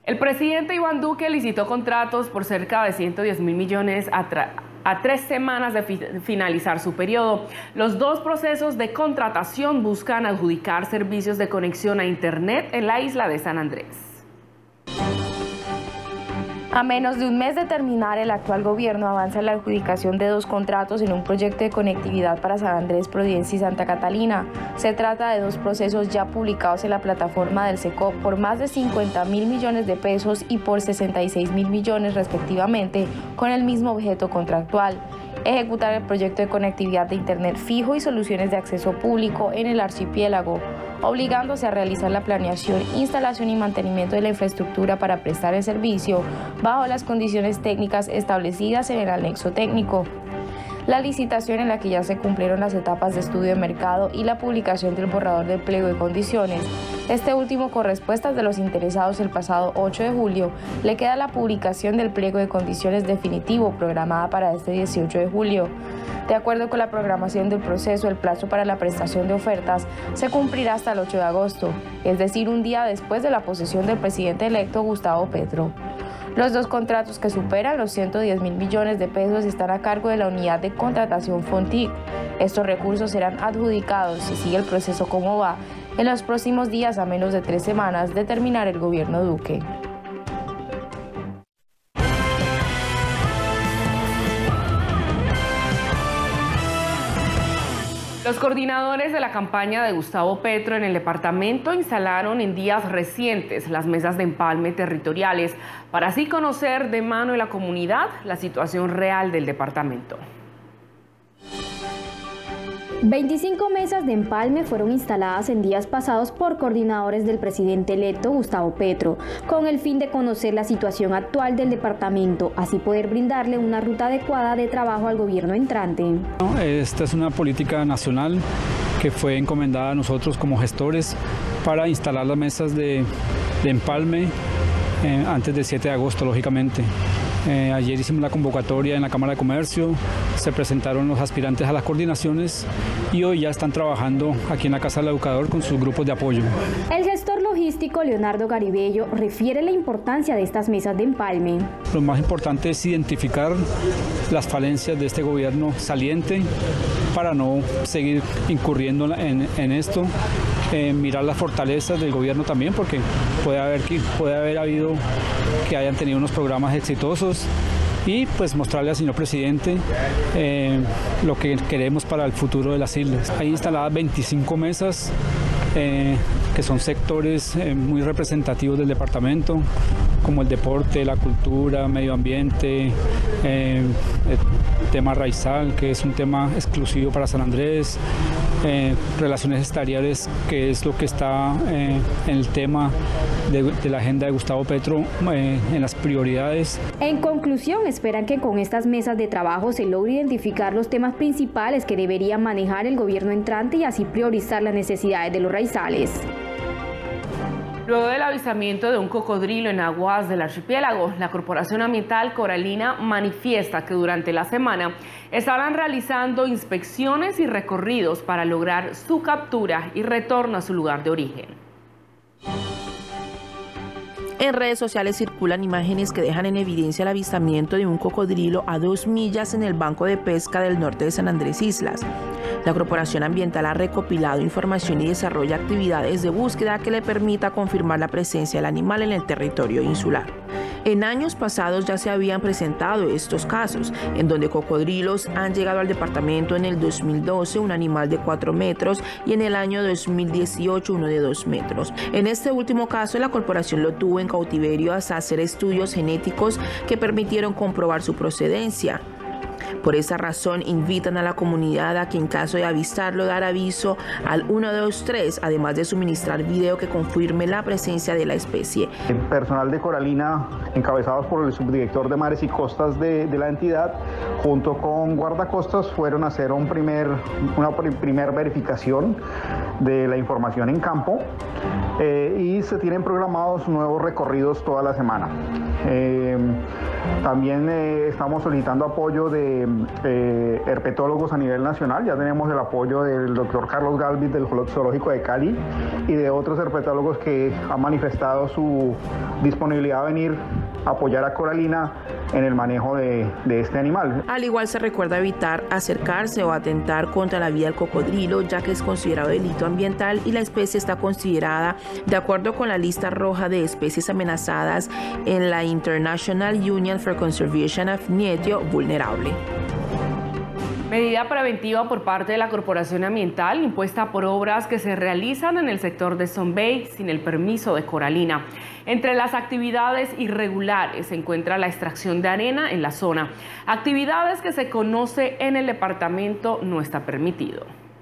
El presidente Iván Duque licitó contratos por cerca de 110.000 millones a 3 semanas de finalizar su periodo. Los dos procesos de contratación buscan adjudicar servicios de conexión a Internet en la isla de San Andrés. A menos de un mes de terminar, el actual gobierno avanza en la adjudicación de 2 contratos en un proyecto de conectividad para San Andrés, Providencia y Santa Catalina. Se trata de 2 procesos ya publicados en la plataforma del SECOP por más de 50.000 millones de pesos y por 66.000 millones respectivamente, con el mismo objeto contractual: ejecutar el proyecto de conectividad de Internet fijo y soluciones de acceso público en el archipiélago, obligándose a realizar la planeación, instalación y mantenimiento de la infraestructura para prestar el servicio bajo las condiciones técnicas establecidas en el anexo técnico. La licitación, en la que ya se cumplieron las etapas de estudio de mercado y la publicación del borrador del pliego de condiciones, este último con respuestas de los interesados el pasado 8 de julio, le queda la publicación del pliego de condiciones definitivo programada para este 18 de julio. De acuerdo con la programación del proceso, el plazo para la prestación de ofertas se cumplirá hasta el 8 de agosto, es decir, un día después de la posesión del presidente electo Gustavo Petro. Los 2 contratos, que superan los 110.000 millones de pesos, están a cargo de la unidad de contratación FONTIC. Estos recursos serán adjudicados, si sigue el proceso como va, en los próximos días, a menos de 3 semanas de terminar el gobierno Duque. Los coordinadores de la campaña de Gustavo Petro en el departamento instalaron en días recientes las mesas de empalme territoriales para así conocer de mano de la comunidad la situación real del departamento. 25 mesas de empalme fueron instaladas en días pasados por coordinadores del presidente electo Gustavo Petro, con el fin de conocer la situación actual del departamento, así poder brindarle una ruta adecuada de trabajo al gobierno entrante. Esta es una política nacional que fue encomendada a nosotros como gestores para instalar las mesas de empalme antes del 7 de agosto, lógicamente. Ayer hicimos la convocatoria en la Cámara de Comercio, se presentaron los aspirantes a las coordinaciones y hoy ya están trabajando aquí en la Casa del Educador con sus grupos de apoyo. El gestor logístico Leonardo Garibello refiere la importancia de estas mesas de empalme. Lo más importante es identificar las falencias de este gobierno saliente para no seguir incurriendo en esto. Mirar las fortalezas del gobierno también, porque puede haber habido que hayan tenido unos programas exitosos, y pues mostrarle al señor presidente lo que queremos para el futuro de las islas. Hay instaladas 25 mesas que son sectores muy representativos del departamento, como el deporte, la cultura, medio ambiente, el tema raizal, que es un tema exclusivo para San Andrés, relaciones exteriores, que es lo que está en el tema de la agenda de Gustavo Petro en las prioridades. En conclusión, esperan que con estas mesas de trabajo se logre identificar los temas principales que debería manejar el gobierno entrante y así priorizar las necesidades de los raizales. Luego del avistamiento de un cocodrilo en aguas del archipiélago, la Corporación Ambiental Coralina manifiesta que durante la semana estarán realizando inspecciones y recorridos para lograr su captura y retorno a su lugar de origen. En redes sociales circulan imágenes que dejan en evidencia el avistamiento de un cocodrilo a 2 millas en el banco de pesca del norte de San Andrés Islas. La Corporación Ambiental ha recopilado información y desarrolla actividades de búsqueda que le permita confirmar la presencia del animal en el territorio insular. En años pasados ya se habían presentado estos casos, en donde cocodrilos han llegado al departamento. En el 2012, un animal de 4 metros, y en el año 2018, uno de 2 metros. En este último caso, la corporación lo tuvo en cautiverio hasta hacer estudios genéticos que permitieron comprobar su procedencia. Por esa razón, invitan a la comunidad a que en caso de avistarlo, dar aviso al 123, además de suministrar video que confirme la presencia de la especie. El personal de Coralina, encabezados por el subdirector de Mares y Costas de la entidad, junto con guardacostas, fueron a hacer una primer verificación de la información en campo y se tienen programados nuevos recorridos toda la semana. También estamos solicitando apoyo de herpetólogos a nivel nacional. Ya tenemos el apoyo del doctor Carlos Galvis del Zoológico de Cali y de otros herpetólogos que han manifestado su disponibilidad a venir a apoyar a Coralina en el manejo de este animal. Al igual se recuerda evitar acercarse o atentar contra la vida del cocodrilo, ya que es considerado delito ambiental y la especie está considerada de acuerdo con la lista roja de especies amenazadas en la International Union for Conservation of Nietio vulnerable. Medida preventiva por parte de la Corporación Ambiental impuesta por obras que se realizan en el sector de Sun Bay sin el permiso de Coralina. Entre las actividades irregulares se encuentra la extracción de arena en la zona. Actividades que se conoce en el departamento no está permitido.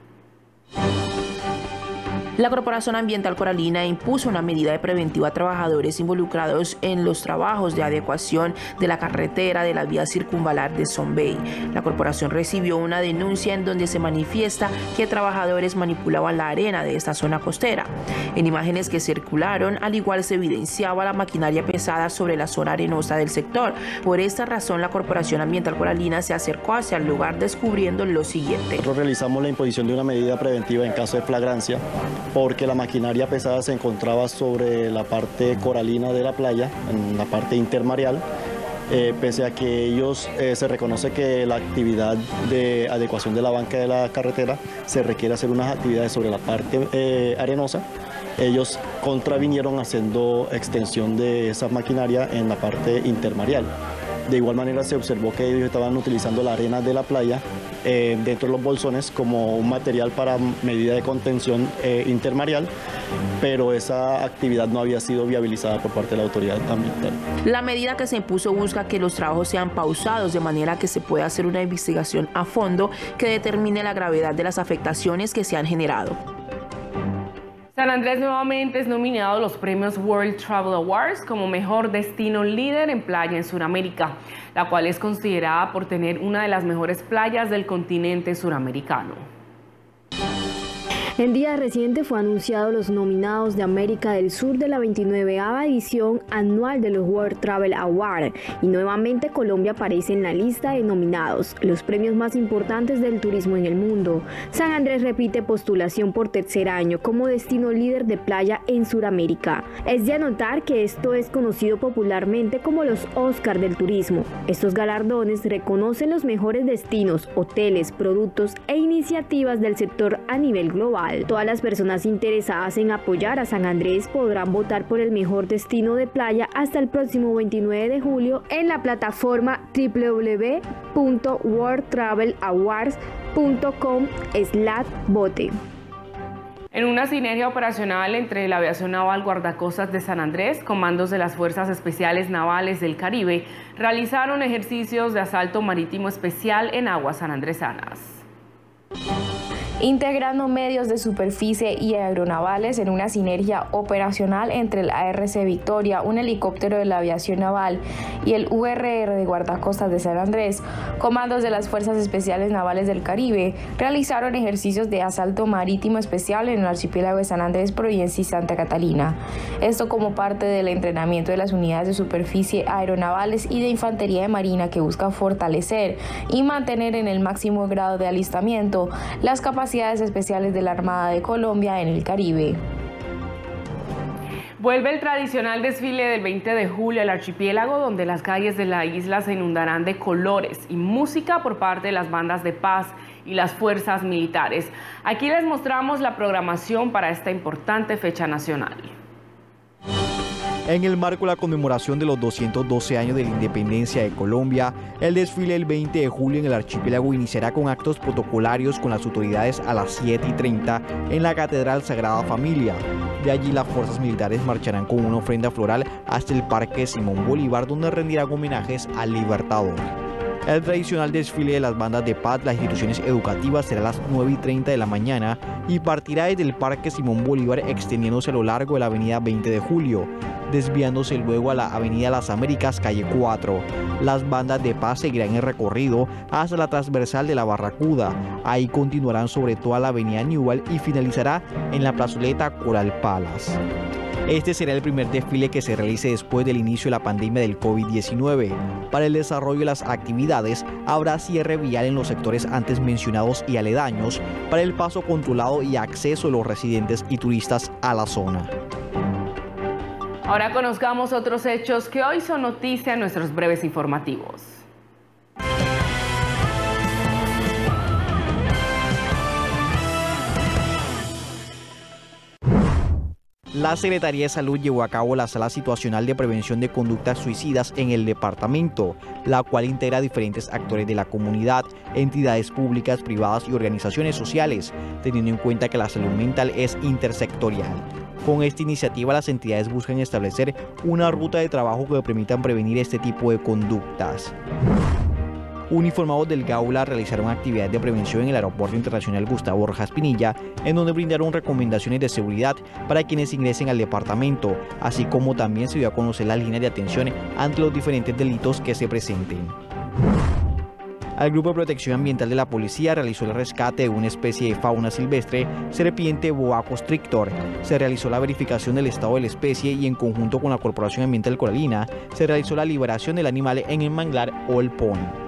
La Corporación Ambiental Coralina impuso una medida preventiva a trabajadores involucrados en los trabajos de adecuación de la carretera de la vía circunvalar de Sun Bay. La corporación recibió una denuncia en donde se manifiesta que trabajadores manipulaban la arena de esta zona costera. En imágenes que circularon, al igual se evidenciaba la maquinaria pesada sobre la zona arenosa del sector. Por esta razón, la Corporación Ambiental Coralina se acercó hacia el lugar descubriendo lo siguiente. Nosotros realizamos la imposición de una medida preventiva en caso de flagrancia, porque la maquinaria pesada se encontraba sobre la parte coralina de la playa, en la parte intermareal, pese a que ellos se reconoce que la actividad de adecuación de la banca de la carretera se requiere hacer unas actividades sobre la parte arenosa. Ellos contravinieron haciendo extensión de esa maquinaria en la parte intermareal. De igual manera se observó que ellos estaban utilizando la arena de la playa dentro de los bolsones como un material para medida de contención intermareal, pero esa actividad no había sido viabilizada por parte de la autoridad ambiental. La medida que se impuso busca que los trabajos sean pausados de manera que se pueda hacer una investigación a fondo que determine la gravedad de las afectaciones que se han generado. San Andrés nuevamente es nominado a los premios World Travel Awards como mejor destino líder en playa en Sudamérica, la cual es considerada por tener una de las mejores playas del continente suramericano. En días recientes fue anunciado los nominados de América del Sur de la 29ª edición anual de los World Travel Awards y nuevamente Colombia aparece en la lista de nominados, los premios más importantes del turismo en el mundo. San Andrés repite postulación por tercer año como destino líder de playa en Sudamérica. Es de anotar que esto es conocido popularmente como los Oscar del turismo. Estos galardones reconocen los mejores destinos, hoteles, productos e iniciativas del sector a nivel global. Todas las personas interesadas en apoyar a San Andrés podrán votar por el mejor destino de playa hasta el próximo 29 de julio en la plataforma www.worldtravelawards.com/vote. En una sinergia operacional entre la Aviación Naval Guardacostas de San Andrés, comandos de las Fuerzas Especiales Navales del Caribe, realizaron ejercicios de asalto marítimo especial en aguas sanandresanas. Integrando medios de superficie y aeronavales en una sinergia operacional entre el ARC Victoria, un helicóptero de la aviación naval, y el URR de Guardacostas de San Andrés, comandos de las Fuerzas Especiales Navales del Caribe realizaron ejercicios de asalto marítimo especial en el archipiélago de San Andrés, Providencia y Santa Catalina. Esto como parte del entrenamiento de las unidades de superficie aeronavales y de infantería de marina que busca fortalecer y mantener en el máximo grado de alistamiento las capacidades especiales de la Armada de Colombia en el Caribe. Vuelve el tradicional desfile del 20 de julio al archipiélago, donde las calles de la isla se inundarán de colores y música por parte de las bandas de paz y las fuerzas militares. Aquí les mostramos la programación para esta importante fecha nacional. En el marco de la conmemoración de los 212 años de la independencia de Colombia, el desfile del 20 de julio en el archipiélago iniciará con actos protocolarios con las autoridades a las 7:30 en la Catedral Sagrada Familia. De allí las fuerzas militares marcharán con una ofrenda floral hasta el Parque Simón Bolívar, donde rendirán homenajes al Libertador. El tradicional desfile de las bandas de paz, las instituciones educativas, será a las 9:30 de la mañana y partirá desde el Parque Simón Bolívar extendiéndose a lo largo de la avenida 20 de julio, desviándose luego a la avenida Las Américas, calle 4. Las bandas de paz seguirán el recorrido hasta la transversal de la Barracuda. Ahí continuarán sobre toda la avenida Newell y finalizará en la plazoleta Coral Palace. Este será el primer desfile que se realice después del inicio de la pandemia del COVID-19. Para el desarrollo de las actividades, habrá cierre vial en los sectores antes mencionados y aledaños para el paso controlado y acceso de los residentes y turistas a la zona. Ahora conozcamos otros hechos que hoy son noticia en nuestros breves informativos. La Secretaría de Salud llevó a cabo la Sala Situacional de Prevención de Conductas Suicidas en el departamento, la cual integra a diferentes actores de la comunidad, entidades públicas, privadas y organizaciones sociales, teniendo en cuenta que la salud mental es intersectorial. Con esta iniciativa, las entidades buscan establecer una ruta de trabajo que permitan prevenir este tipo de conductas. Uniformados del Gaula realizaron actividades de prevención en el Aeropuerto Internacional Gustavo Rojas Pinilla, en donde brindaron recomendaciones de seguridad para quienes ingresen al departamento, así como también se dio a conocer las líneas de atención ante los diferentes delitos que se presenten. El Grupo de Protección Ambiental de la Policía realizó el rescate de una especie de fauna silvestre, serpiente boa constrictor. Se realizó la verificación del estado de la especie y en conjunto con la Corporación Ambiental Coralina, se realizó la liberación del animal en el manglar Old Pond.